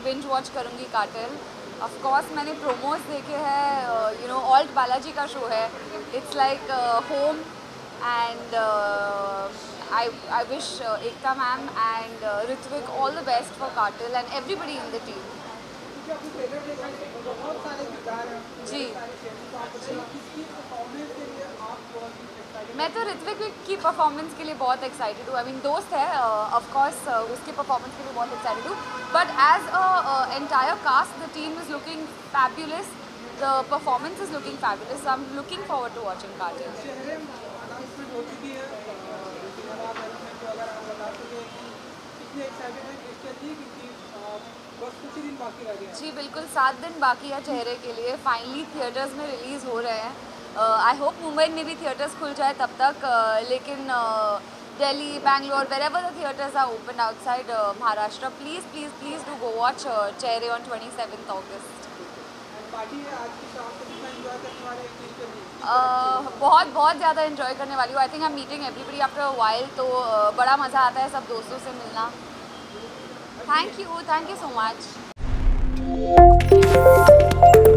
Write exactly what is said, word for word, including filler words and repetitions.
Binge watch करूँगी Cartel. Of course मैंने promos देखे हैं, यू नो ऑल्ट बालाजी का शो है, it's like home and I I wish Ekta ma'am and Ritwik all the best for Cartel and everybody in the team. जी मैं तो ऋत्विक की परफॉर्मेंस के लिए बहुत एक्साइटेड हूँ। आई मीन दोस्त है, ऑफ कोर्स उसकी परफॉर्मेंस के लिए बहुत एक्साइटेड हूँ, but as a entire cast the team is looking fabulous, the performance is looking fabulous, I am looking forward to watching Cartel. जी बिल्कुल, सात दिन बाकी है चेहरे के लिए, फाइनली थिएटर्स में रिलीज़ हो रहे हैं। आई होप मुंबई में भी थिएटर्स खुल जाए तब तक, uh, लेकिन Delhi, Bangalore, wherever the theatres are open outside Maharashtra, please please please do go watch Chehre on twenty seventh August. बहुत बहुत ज़्यादा इन्जॉय करने वाली हूँ। I think I am meeting everybody after a while, तो uh, बड़ा मज़ा आता है सब दोस्तों से मिलना। Thank you, thank you so much.